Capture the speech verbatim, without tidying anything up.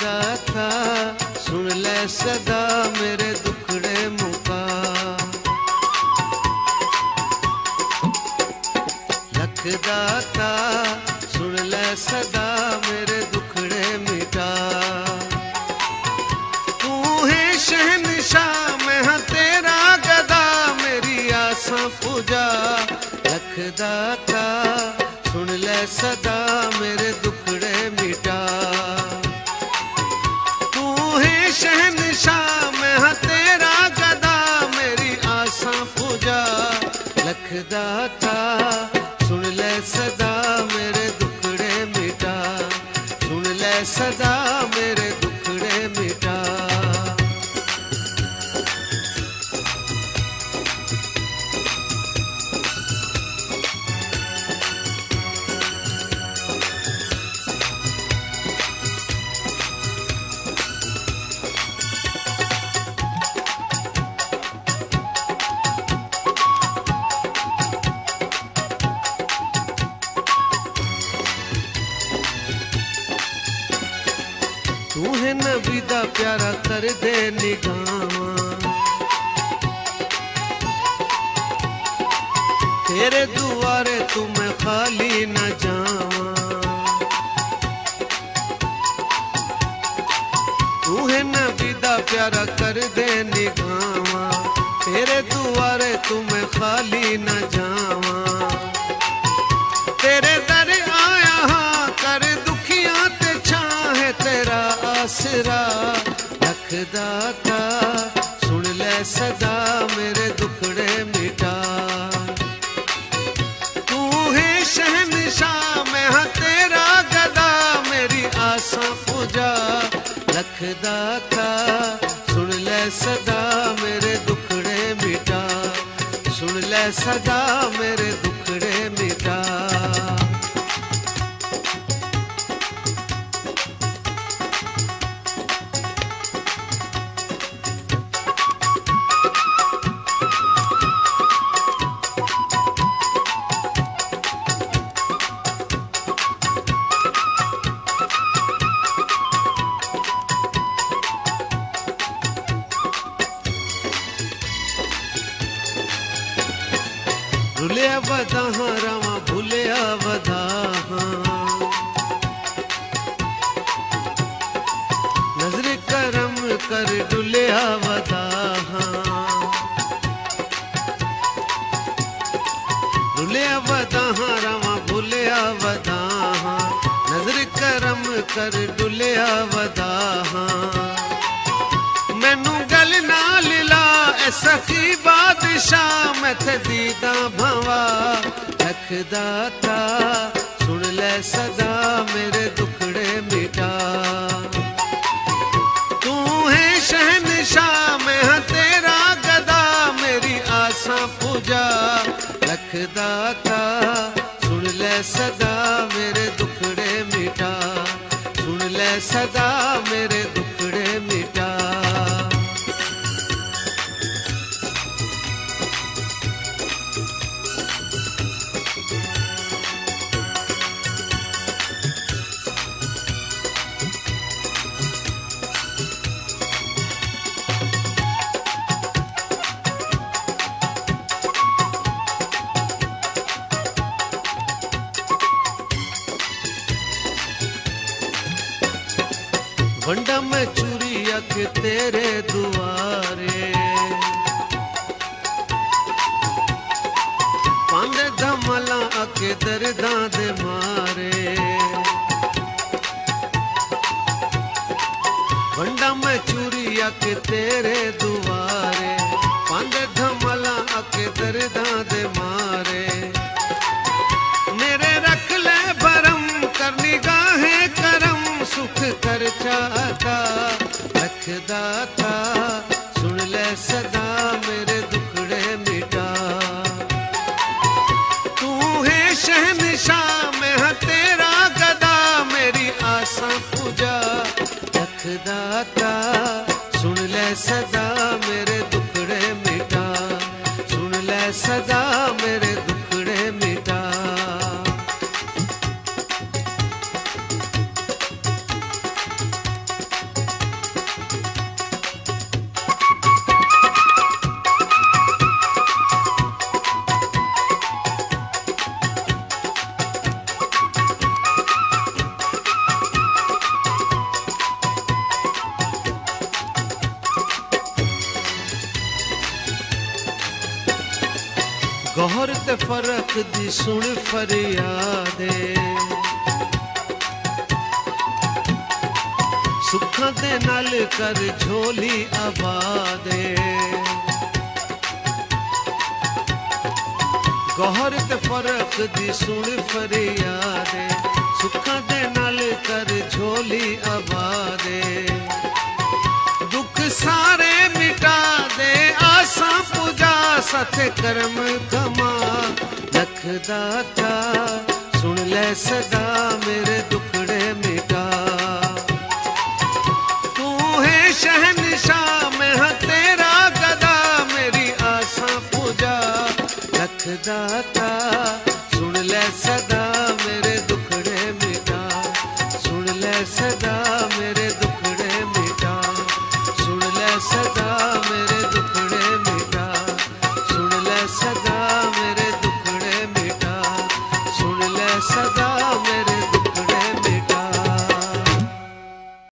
दाता सुन ले सदा मेरे दुखड़े मुका। लख दाता सुन ले सदा मेरे दुखड़े मिटा। तू है शहनशाह मैं हाँ तेरा गदा मेरी आसा पूजा। लख दाता सुन ले सदा मेरे दुखड़े मिटा। तू है शहनशाह मैं हाँ तेरा गदा मेरी आसा पूजा। लख दाता सुन ले सदा मेरे दुखड़े मिटा। सुन ले सदा मेरे दुखड़े मिटा। तू है नबी दा प्यारा कर दे निगाहां। तेरे दुआरे तू मैं खाली न जावां। तू है नबी दा प्यारा कर दे निगाहां। तेरे दुआरे तू मैं खाली न जावां। तेरे दर आया हाँ कर दुखियां ते छाहे तेरा आसरा। लख दाता सुन ले सदा मेरे दुखड़े मिटा। तू है शहनशाह मैं हाँ तेरा गदा मेरी आसा पूजा। लख दाता सुन ले सदा मेरे दुखड़े मिटा। सुन ले सदा मेरे दुखड़े मिटा। भूलिया वदाहां रावा भूलिया वदाहां। नजर करम कर डुलिया वदाहां। भूलिया वदाहां रावा भूलिया वदाहां। नजर करम कर डुलिया वदाहां। मैनू गल नाल ला ऐ सखी बादशाह मैं ते दीदा भवा। लख दाता सुन ले सदा मेरे दुखड़े मिटा। तू है शहनशाह मैं हाँ तेरा गदा मेरी आसा पूजा। लख दाता सुन ले सदा मेरे दुखड़े मिटा। सुन ले सदा मेरे दुखड़े मिटा। वंडा मैं चूरिया के तेरे दुआरे। पांदे धमला आके दर्दां दे मारे। वंडा मैं चूरिया के तेरे दुआरे। पांदे धमला आके दर्दां दे मारे। मेरे रख ले भरम कर निगाहें करम सुख कर चाहता। लख दाता सुन ले सदा मेरे दुखड़े मिटा। तू है शहनशाह मैं हाँ तेरा गदा मेरी आसा पूजा। लख दाता सुन ले सदा मेरे दुखड़े मिटा। सुन ले सदा मेरे दुखड़े मिटा। गौर ते फर्क दी सुन फरियादे सुखां दे नाल कर झोली आबादे गौर ते फर्क दी सुन फरियादे सुखां दे नाल कर झोली आबादे दुख सारे मिटा दे आसा पूजा सत कर्म कमा लख दाता सुन ले सदा मेरे दुखड़े मिटा तू है शहनशाह मैं हाँ तेरा गदा मेरी आसा पूजा लख दाता सुन ले सदा